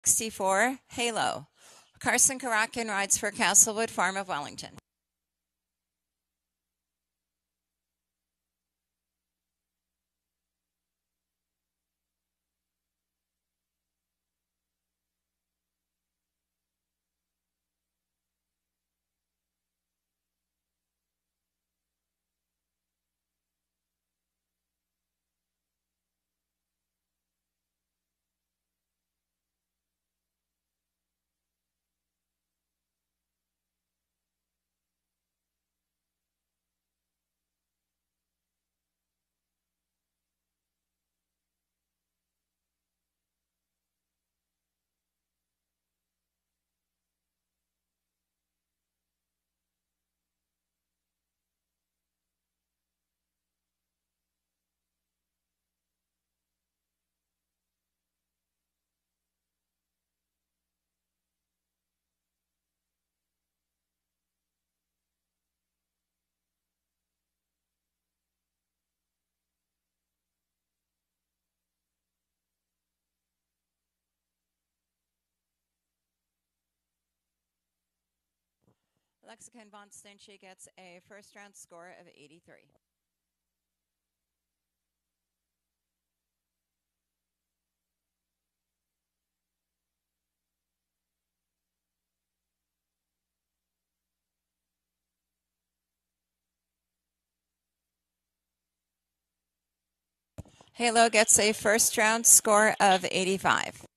64, Halo. Carson Karakin rides for Castlewood Farm of Wellington. Lexicon von Stinchie gets a first round score of 83. Halo gets a first round score of 85.